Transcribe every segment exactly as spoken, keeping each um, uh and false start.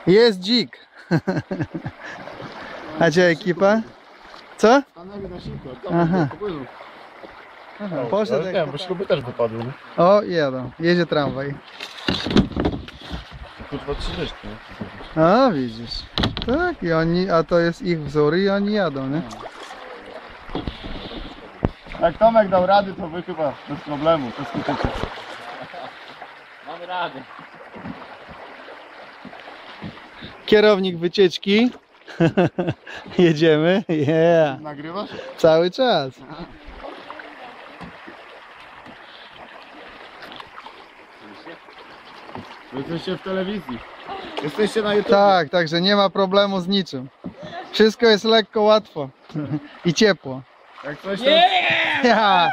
Jest dzik. A gdzie ekipa? Co? Stanęli na siłkę. Aha. Popłynął. Aha, poszedł. Nie, bo śruby też wypadły. O, jadą. Jedzie tramwaj. Kurwa trzydzieści. A, widzisz. Tak, i oni, a to jest ich wzór i oni jadą, nie? Jak Tomek dał rady, to wy chyba bez problemu, bez skutecznie. Mamy radę. Kierownik wycieczki. Jedziemy. Yeah. Nagrywasz? Cały czas. Jesteście w telewizji. Jesteście na YouTube. Tak, także nie ma problemu z niczym. Wszystko jest lekko, łatwo. I ciepło. Jak coś to... Ja.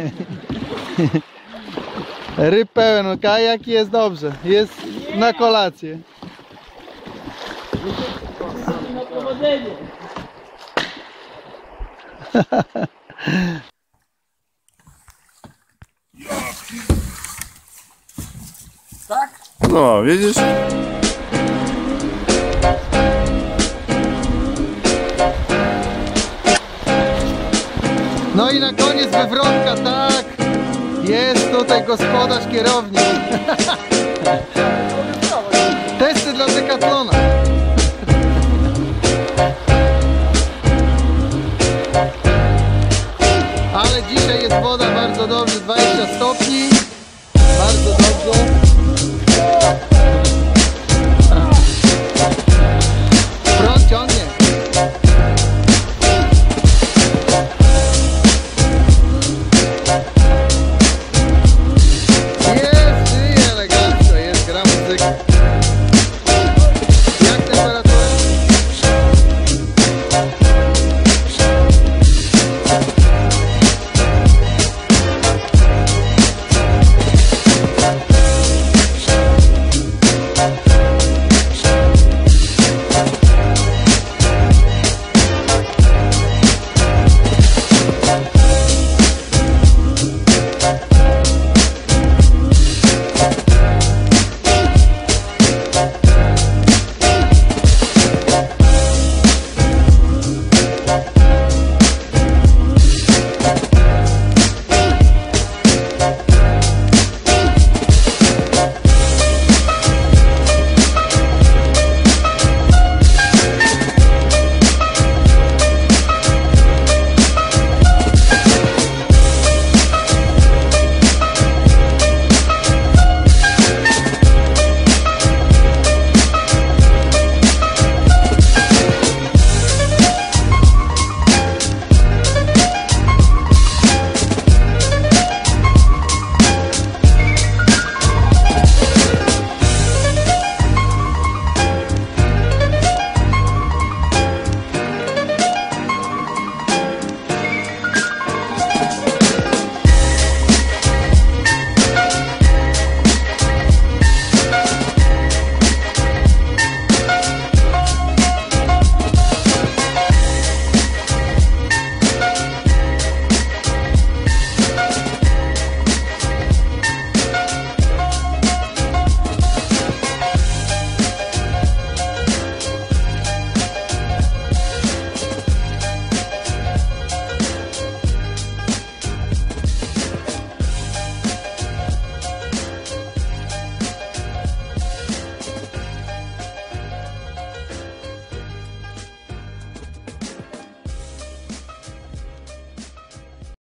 Ryb pełen, kajak jest dobrze. Jest na kolację. Na prowadzenie. No, widzisz? No i na koniec wywrotka, tak. Jest tutaj gospodarz, kierownik. Testy dla Decathlona. Ale dzisiaj jest woda bardzo dobrze, dwadzieścia stopni. Bardzo dobrze.